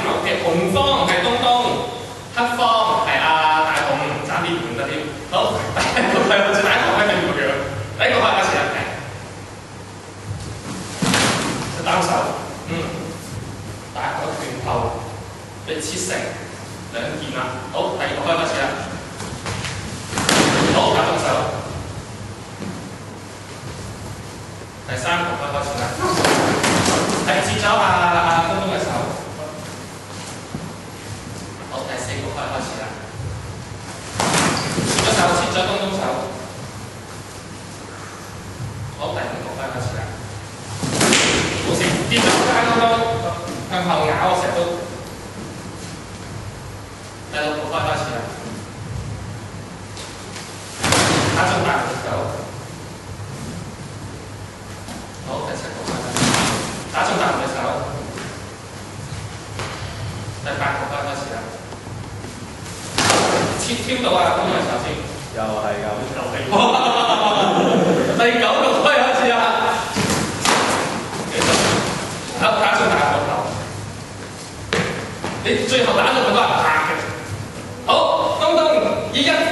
頭嘅紅方係東東，黑方係阿大雄，爭啲唔得添。好，第一個係好似第一個係點樣？第一個開始啦，就單手，打個拳頭俾切成兩件啦。好，第二個開始啦。好，打中手。第三個開始啦。係切咗阿東東嘅手。好，第四個開始啦。切咗手，切咗東東手。好，第五個開始啦。冇事，跌咗東東向後咬，我成日都。第六個開始啦。打中大隻手。好，第七個開始。打中大隻手。第八個開始啦。挑到啊，東東嘅手先。又係咁。第九個開始啦。好，打中大個頭。你最後打中佢都係拍嘅。好，東東以1分